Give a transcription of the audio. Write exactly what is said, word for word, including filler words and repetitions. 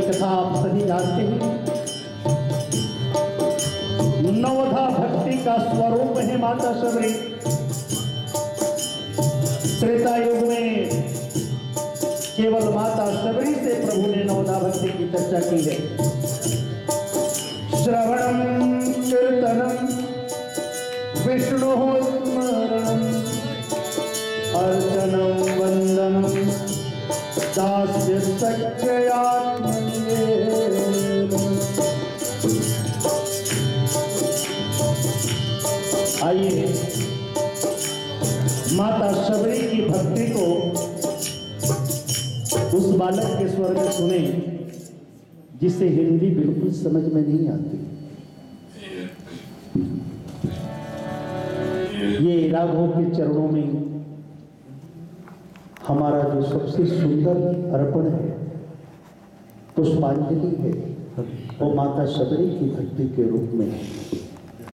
कथा आप सभी जानते हैं। नवधा भक्ति का स्वरूप है माता शबरी। त्रेता युग में केवल माता शबरी से प्रभु ने नवधा भक्ति की चर्चा की है। श्रवणम कीर्तनम विष्णु स्मरणम अर्चनम वंदनम दास्य सख्यात्मने। आइए माता शबरी की भक्ति को उस बालक के स्वर में सुने जिसे हिंदी बिल्कुल समझ में नहीं आती। ये राघव के चरणों में हमारा जो सबसे सुंदर अर्पण है, पुष्पांजलि है, वो माता शबरी की भक्ति के रूप में है।